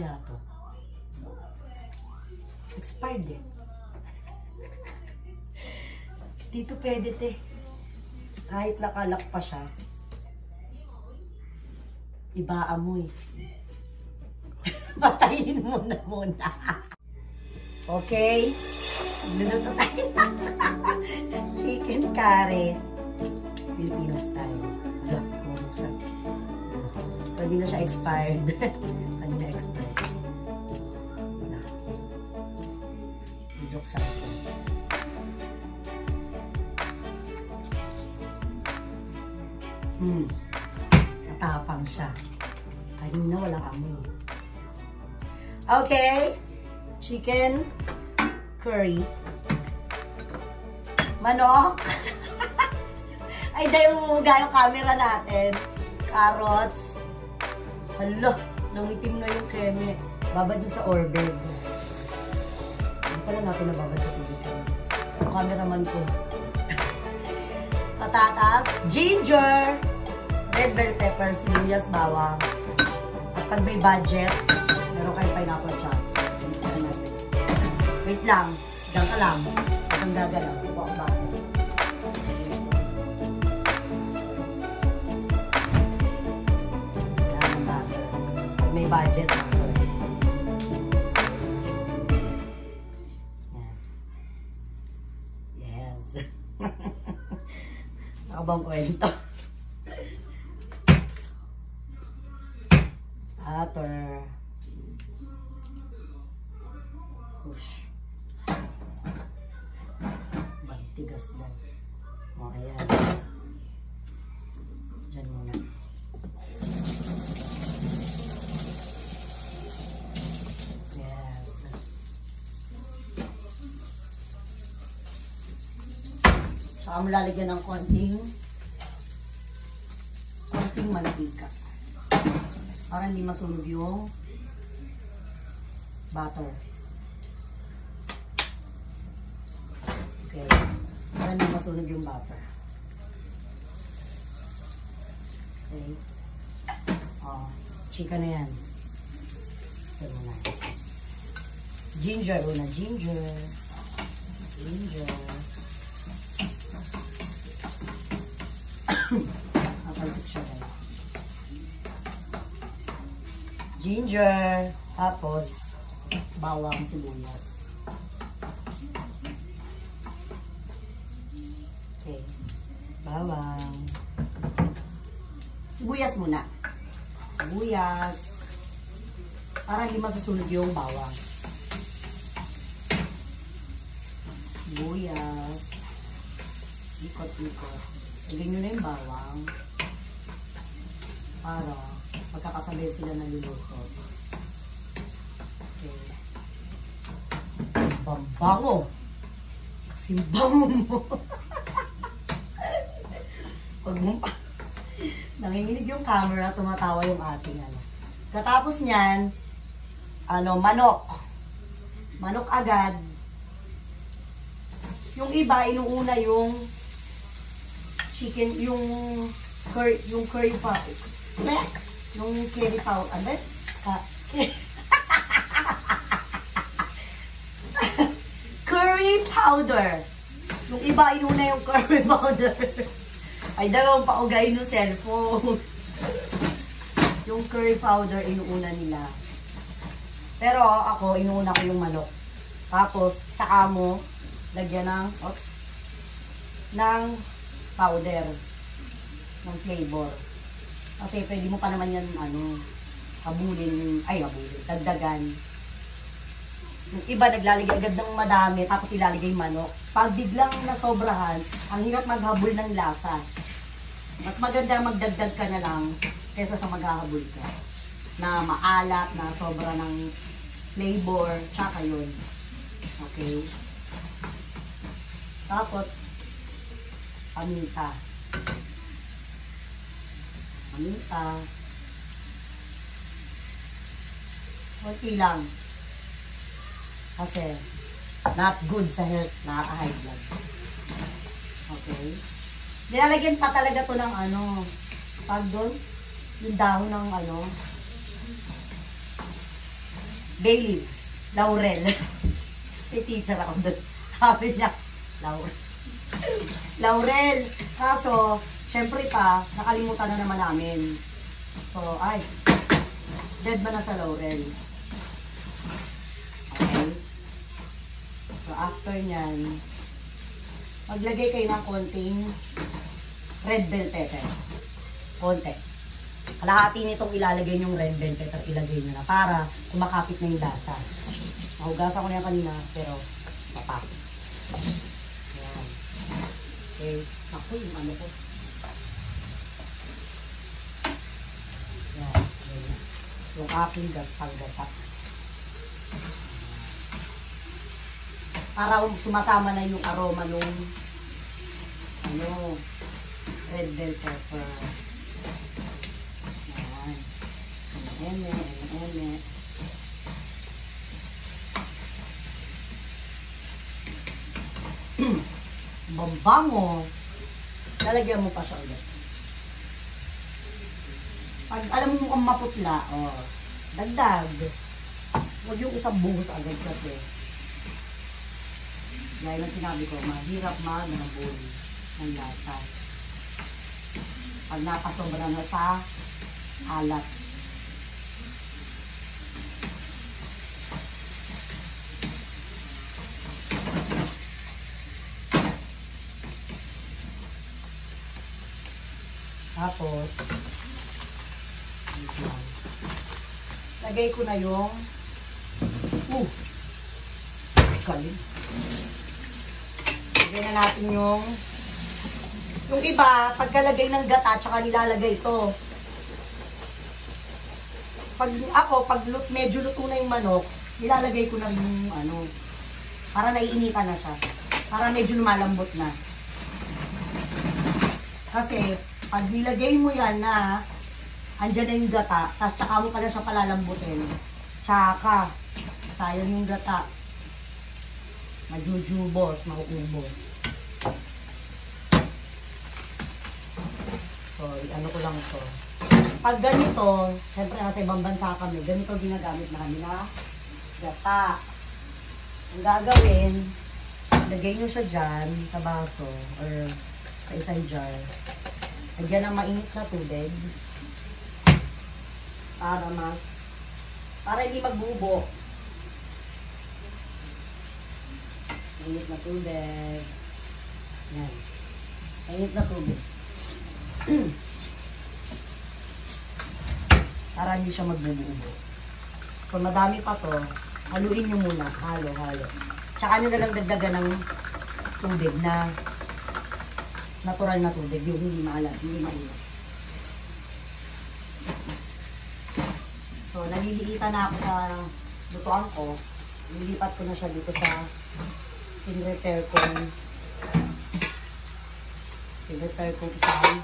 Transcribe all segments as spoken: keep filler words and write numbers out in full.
kaya to? Expired eh. Dito pwede te. Kahit nakalak pa siya. Iba amoy. Patayin mo na muna. Okay. Luluto tayo. Chicken curry. Filipino style. So, hindi na siya expired. Hindi na expired. Na. Joke sa akin. Hmm. Natapang siya. Kanina walang amoy. Okay. Chicken curry. Manok. Ay, dahil umuga yung camera natin. Carrots. Hala, nangitim na yung keme. Babad yung sa orbed. Hindi pala natin nababad sa tubig. Yung cameraman ko. Patatas. Ginger. Red bell peppers. Sibuyas, bawang. At pag may budget, meron kayong pineapple chops. Wait lang. Diyan ka lang. Huwag kang gagalaw. Huwag kang bakit. May budget. Yan. Yes. Nakabang kwento. Butter. Push. Bagtigas lang. O, ayan. Diyan muna. Saka mo lalagyan ng konting konting mantika para hindi masunog yung butter. Okay. Para hindi masunog yung butter. Okay. Oh, chika na yan. Ito muna. Ginger una. Ginger. Ginger. Napansik siya guys. Ginger. Tapos, bawang, sibuyas. Okay. Bawang. Sibuyas muna. Sibuyas. Para hindi masusunod yung bawang. Sibuyas. Ikot-ikot. Lagyan nyo na yung bawang para magkakasabay sila na luluto. Okay. Bambango! Simbango mo! Pag mo pa, nanginginig yung camera, tumatawa yung ating ano. Katapos nyan, ano, manok. Manok agad. Yung iba, inuuna yung chicken, yung curry, yung curry powder. Yung curry powder. Ano? Ah, curry powder. Yung iba, inuna yung curry powder. Ay, dalawang paugay ng cellphone. Yung curry powder, inuuna nila. Pero ako, inuuna ko yung manok. Tapos, tsaka mo, lagyan ng, oops, ng powder ng flavor. Kasi pwede mo pa naman yan, ano, habulin, ay habulin, dagdagan. Yung iba naglalagay agad ng madami, tapos ilalagay manok. Pag biglang nasobrahan, ang hirap maghabol ng lasa. Mas maganda magdagdag ka na lang kaysa sa maghahabol ka. Na maalat, na sobra ng flavor, tsaka yun. Okay. Tapos, paminta. Paminta. Okay lang. Kasi, not good sa health. Nakaka-high blood. Okay. Nilalagyan pa talaga to ng ano, pag doon, yung dahon ng ano, bay leaves, laurel. May teacher ako doon. Sabi niya, laurel. Laurel. Kaso, syempre pa, nakalimutan na naman namin. So, ay, dead ba na sa laurel? Okay. So, after nyan, maglagay kayo ng konting red bell pepper. Konti. Kalahati nitong ilalagay yung red bell pepper, ilagay nyo na para kumakapit na yung lasa. Nahugasan ko na yan kanina, pero papak. Ayan. Okay. Ako yung ano ko. Ayan. Ayan. Yung aking gatang-gatak. Para sumasama na yung aroma nung ano, red bell pepper. Ayan. Eme, eme, eme. Bambango. Lalagyan mo pa siya ulit. Pag alam mo mukhang maputla, oh, dagdag. Huwag yung isang buhos agad kasi. Gaya na sinabi ko, mahirap mag-nabol ng lasa. Pag napasobra na sa alat. Tapos, lagay ko na yung uh, galing. Lagay na natin yung yung iba, pagkalagay ng gata, tsaka nilalagay ito. Pag ako, pag lut, medyo luto na yung manok, nilalagay ko na rin yung ano, para naiinitan na siya. Para medyo lumalambot na. Kasi, pag nilagay mo yan na andyan na yung gata, tapos tsaka mo pala siya palalambutin. Tsaka, sayang yung gata. Majujubos, mauubos. So, ano ko lang to. Pag ganito, syempre nasa ibang bansa kami, ganito ginagamit na kami na gata. Ang gagawin, lagay nyo siya dyan sa baso or sa isang jar. Lagyan ng mainit na tubig para mas, para hindi magbubo. Mainit na tubig. Yan. Mainit na tubig. Para hindi siya magbububo. So, madami pa to. Haluin nyo muna. Halo, halo. Tsaka nyo na lang dagdagan ng tubig na natural na tubig. Yung hindi maalat, hindi mainit. So, naliliitan na ako sa lutuan ko. Nilipat ko na siya dito sa in-repair kong in-repair kong isang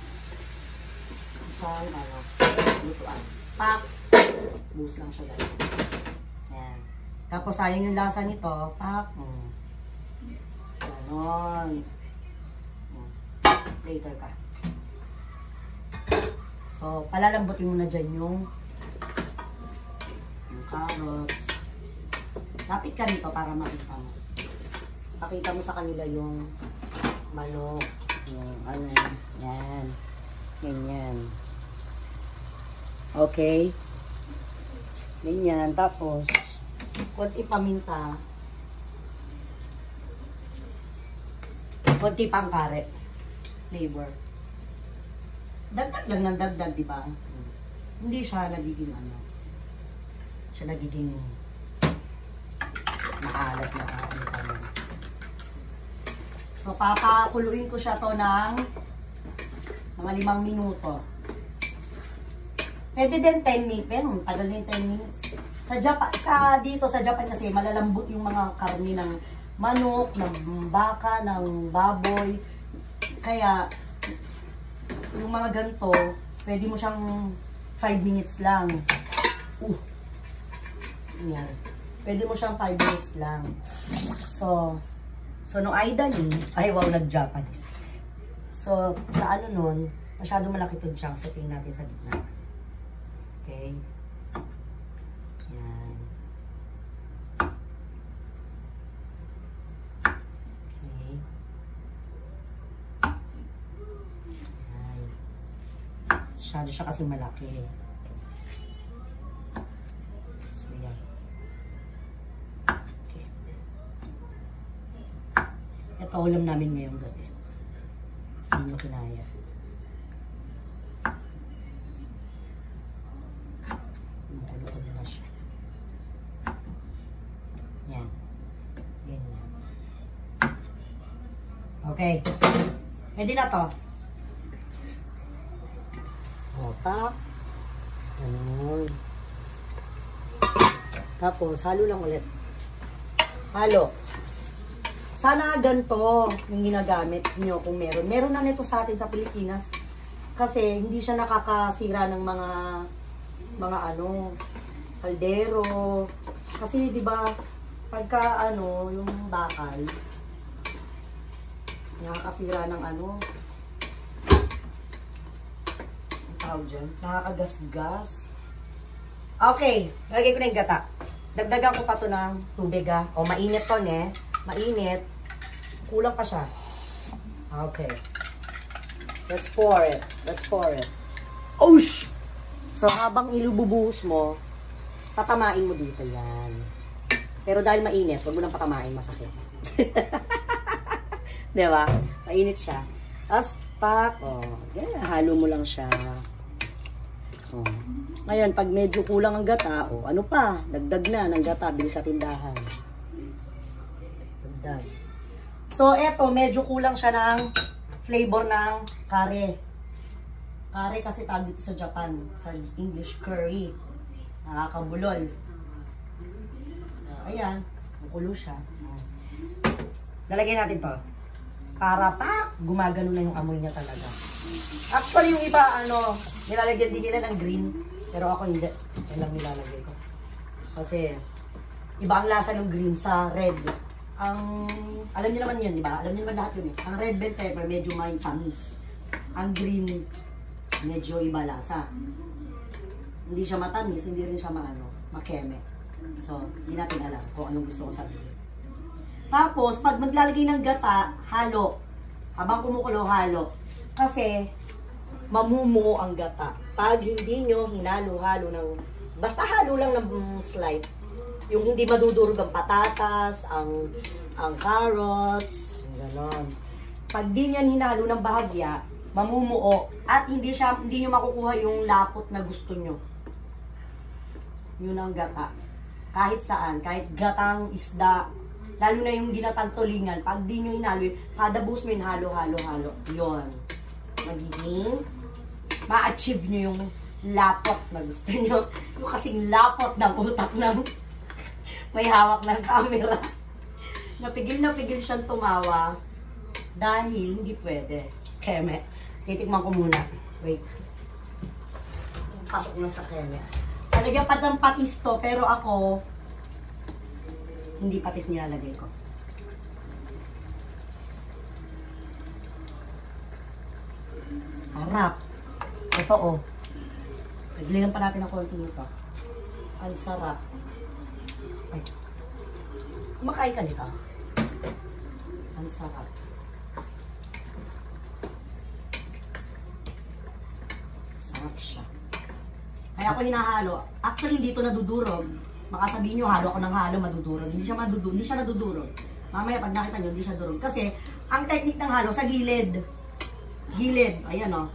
isang ano, lutuan. Pak! Bus lang siya guys. Ayan. Tapos sayang yung lasa nito. Pak! Mm. Ganon. Mm. Later ka. So, palalambutin mo na dyan yung yung carrots. Lapit ka rito para makita mo. Pakita mo sa kanila yung manok. Yung ano. Yan. Ganyan. Okay. Ganyan. Tapos, konti paminta. Konti pang kare. Flavor. Dagdag lang ng dagdag, di ba? Hindi siya nagiging ano. Siya nagiging maalat na ano. So, papakuluin ko siya to ng mga limang minuto. Pwede din ten minutes. Pero, tagal din ten minutes. Sa Japan, sa dito sa Japan kasi malalambot yung mga karne ng manok, ng baka, ng baboy. Kaya, yung mga ganito, pwede mo siyang five minutes lang. Uh. Yan. Pwede mo siyang five minutes lang. So, so nung idly, ay wow, nag-Japanese. So, sa ano nun, masyado malaki itong chunk. Setting natin sa gitna. Okay. Yan. Masyado siya kasi malaki. So, yan. Okay. Ito ulam namin ngayong gabi. Hindi nyo kinaya. Makulukod na siya. Yan. Ganyan. Okay. Pwede na to. Opa. Ganun. Tapos, halo lang ulit. Halo. Sana ganito yung ginagamit nyo kung meron. Meron na nito sa atin sa Pilipinas. Kasi hindi siya nakakasira ng mga mga ano, kaldero. Kasi 'di ba, pagka ano, yung bakal nakakasira ng ano, ang tawag dyan, nakakagasgas. Okay, lagay ko na yung gata. Dagdagan ko pa to ng tubig ah. O, mainit to ne. Mainit. Kulang pa siya. Okay. Let's pour it. Let's pour it. Osh! So, habang ilububuhos mo, tatamain mo dito yan. Pero dahil mainit, huwag mo nang patamain, masakit. Diba? Mainit siya. Tapos, pak, oh, yan, halo mo lang siya. Oh. Ngayon, pag medyo kulang ang gata, oh, ano pa? Dagdag na ng gata, bili sa tindahan. Dagdag. So, eto, medyo kulang siya ng flavor ng kare. Kare kasi tawag dito sa Japan, sa English curry. Nakakabulol. So, ayan, makulo siya. Lalagyan natin to. Para pa, gumagano na yung amoy niya talaga. Actually, yung iba, ano, nilalagyan din nila ng green. Pero ako hindi. Yan lang nilalagay ko. Kasi, iba ang lasa ng green sa red. Ang, alam niyo naman yun, di ba? Alam niyo naman lahat yun eh. Ang red bell pepper, medyo may tamis. Ang green, medyo iba lasa. Hindi siya matamis, hindi rin siya maano, makeme. So, hindi natin alam kung anong gusto ko sabihin. Tapos, pag maglalagay ng gata, halo. Habang kumukulo, halo. Kasi, mamumuo ang gata. Pag hindi nyo hinalo-halo ng, basta halo lang ng slight, yung hindi madudurog ang patatas, ang, ang carrots, gano'n. Pag di nyo hinalo ng bahagya, mamumuo, at hindi siya, hindi nyo makukuha yung lapot na gusto nyo. Yun ang gata. Kahit saan, kahit gatang isda, lalo na yung ginatang tulingan, pag di nyo hinalo, kada bus mo yun, halo, halo, halo. Yun. Magiging, ma-achieve nyo yung lapot na gusto nyo. Yung kasing lapot ng utak ng may hawak ng camera. Napigil na pigil siyang tumawa dahil hindi pwede. Keme. Titikman ko muna. Wait. Pasok na sa keme. Talagyan pa ng patis to, pero ako, hindi patis nilalagay ko. Sarap. Ito oh. Naglilan pa natin ng konti nito. Ang sarap. Ay. Kumakain ka nito. Ang sarap. Sarap siya. Kaya ako hinahalo. Actually, hindi ito nadudurog. Baka sabihin nyo, halo ako ng halo, madudurog. Hindi siya madudurog. Hindi siya nadudurog. Mamaya, pag nakita nyo, hindi siya durog. Kasi, ang technique ng halo, sa gilid. Gilid. Ayan, o. Oh.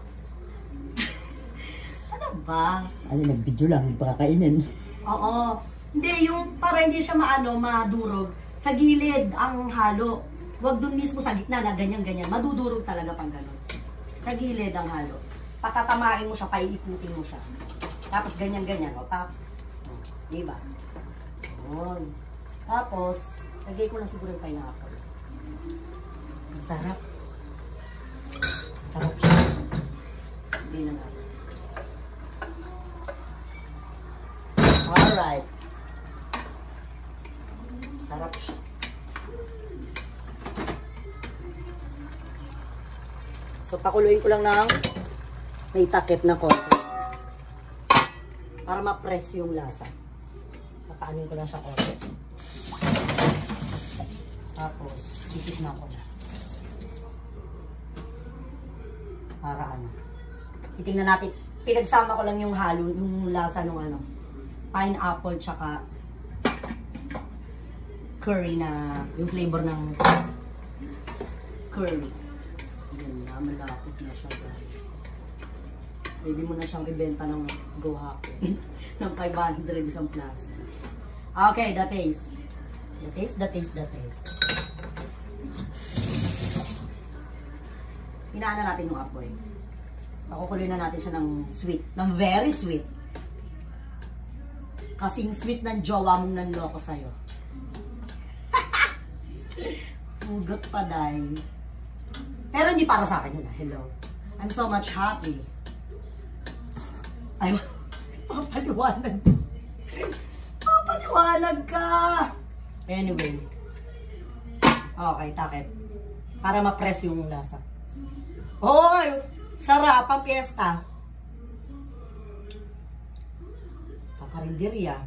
Ano ba? Ano, nag-video lang, pakakainin. Oo. Hindi, yung para hindi siya maano, madurog. Sa gilid, ang halo. Huwag dun mismo sa gitna na ganyan-ganyan. Madudurog talaga pag gano'n. Sa gilid ang halo. Patatamain mo siya, paiikutin mo siya. Tapos ganyan-ganyan, o. Tap. Diba? Yun. Tapos, lagay ko lang siguro yung pineapple. Ang sarap. Ang sarap siya. Hindi na natin. Alright. Sarap siya. So, pakuluin ko lang ng may takip na konti. Para ma-press yung lasa. Papaanin ko lang siya konti. Tapos, titikman ko na. Para ano. Titingnan natin. pinagsama ko lang yung halo, yung lasa ng ano, pineapple tsaka curry na, yung flavor ng curry. Yan na, malapot na siya guys. Pwede mo na siyang ibenta ng go happy. ng five hundred isang plus. Okay, the taste. The taste, the taste, the taste. Hinaan na natin yung apoy. Pakukuloy na natin siya ng sweet. Ng very sweet. Kasing sweet ng jowa mong nanloko sa'yo. Hugot pa, day. Pero hindi para sa akin yun. Hello. I'm so much happy. Ay, papaliwanag. Papaliwanag ka. Anyway. Okay, takip. Para ma-press yung lasa. Hoy! Sarap ang piyesta. Pakarinderya.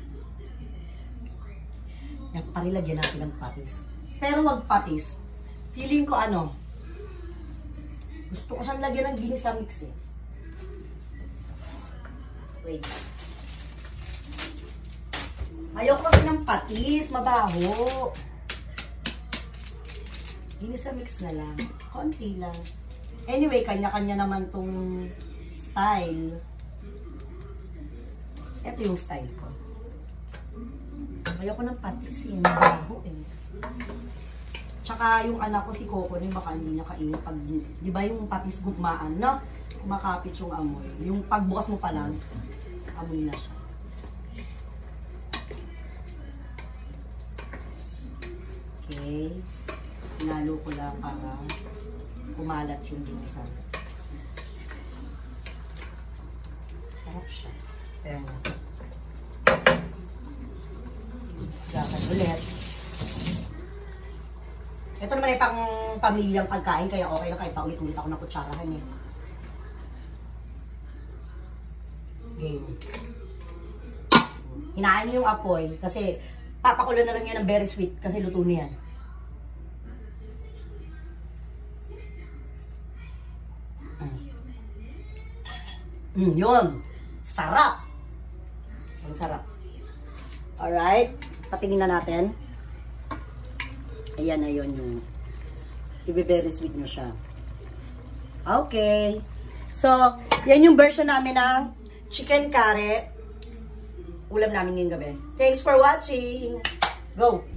Parilagyan natin ng patis. Pero wag patis. Feeling ko ano, gusto ko siyang lagyan ng ginisa mix eh. Wait. Ayoko kasi ng patis, mabaho. Ginisa mix na lang. Konti lang. Anyway, kanya-kanya naman tong style. Ito yung style ko. Ayoko ng patis eh. Mabaho eh. Tsaka yung anak ko si Coco, yung baka hindi niya kainin pag, di ba yung patis gugmaan, no? Kumakapit yung amoy. Yung pagbukas mo pa lang, amoy na siya. Okay. Hinalo ko lang para kumalat yung ginisang. Sarap siya. Fairness. Dapat ulit. Ito naman ay pang pamilyang pagkain, kaya okay lang kahit paulit-ulit ako ng kutsarahan eh. Game. Hinain niyo yung apoy kasi papakulo na lang yan ng very sweet kasi luto na yan. Mm, yun. Sarap. Ang sarap. Alright. Patingin na natin. Ayan na yun yung i-very sweet nyo siya. Okay. So, yan yung version namin ng chicken curry. Ulam namin ngayong gabi. Thanks for watching. Go!